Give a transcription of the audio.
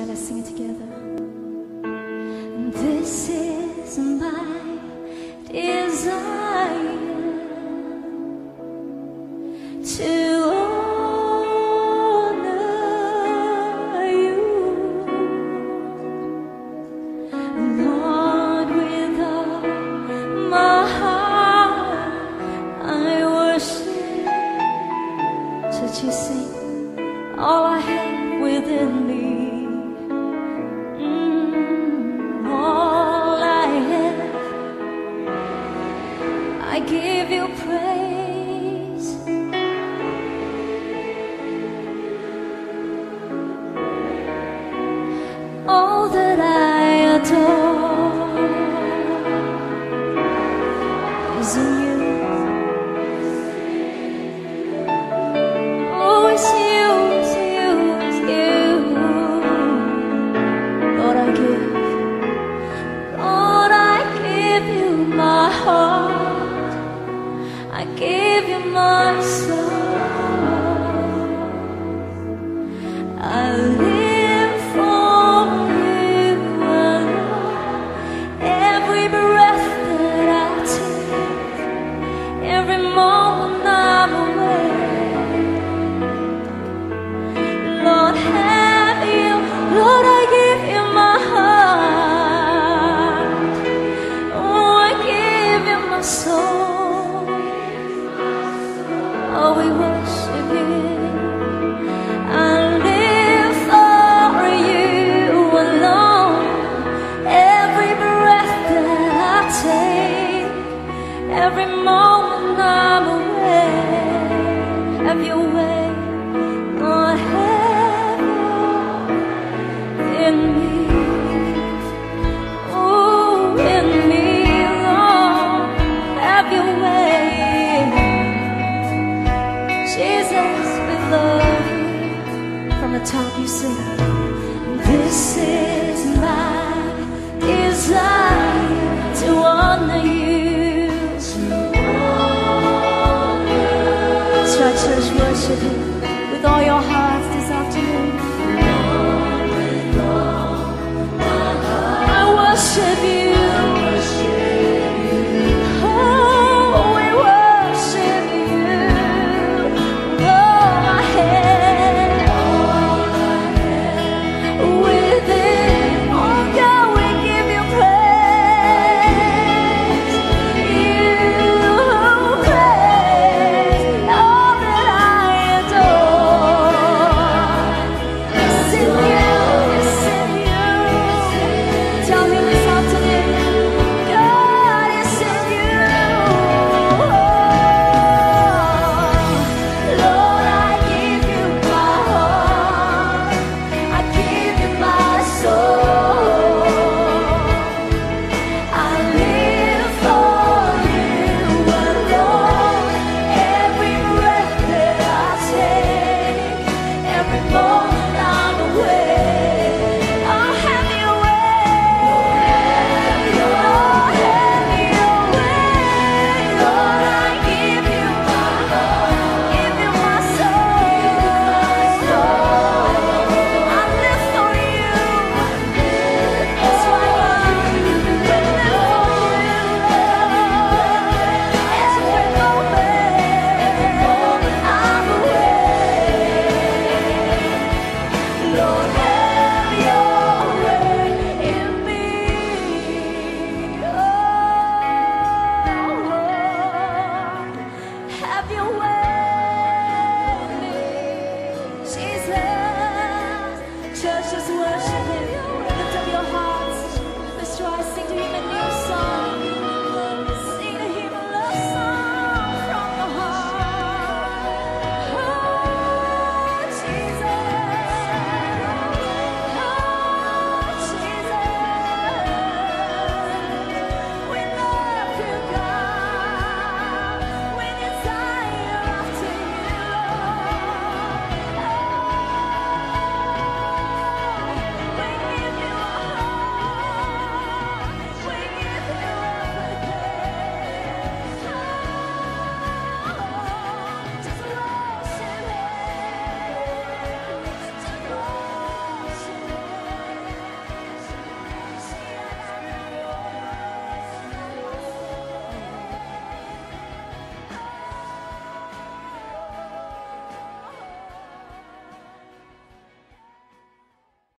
let's sing it together. This is my desire, to honor you, Lord. With all my heart I worship. Should you sing all I have within me? All I have, I give you praise. All that I adore is in you. Oh, it's you, it's you, it's you. Lord, I give you my heart, I give you my soul. I live for you alone. Every breath that I take, every moment I'm awake, Lord, have you, Lord, I give you my heart. Oh, I give you my soul. Oh, we worship you. I live for you alone. Every breath that I take, every moment I'm awake. Have your way, Lord, have your in me. Oh, in me, Lord, have your way. Jesus, we love you. From the top you sing, this is my desire, to honor you. That's right, church, worship him with all your heart.